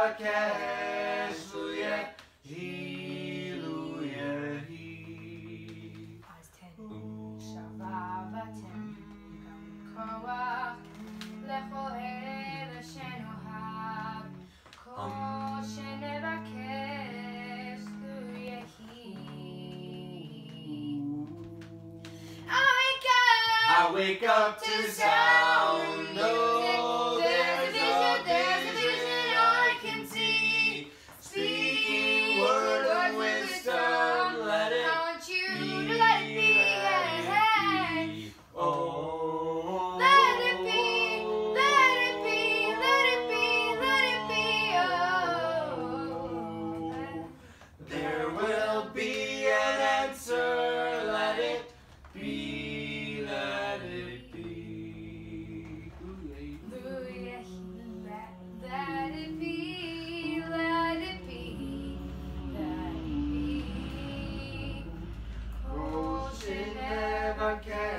נבקש, לו יהי, לו יהי. אז תן שווה ותן גם כוח לכל אלה שנאהב, כל שנבקש לו יהי. I wake up to the sound of there's a vision I can see, speaking words of wisdom, let it I want you be, to let it be, oh, let it be, let it be, let it be, let it be, oh. There will be an answer, let it be, let it be. Hallelujah, let it be, let it be, let it be. Oh, Kol שנבקש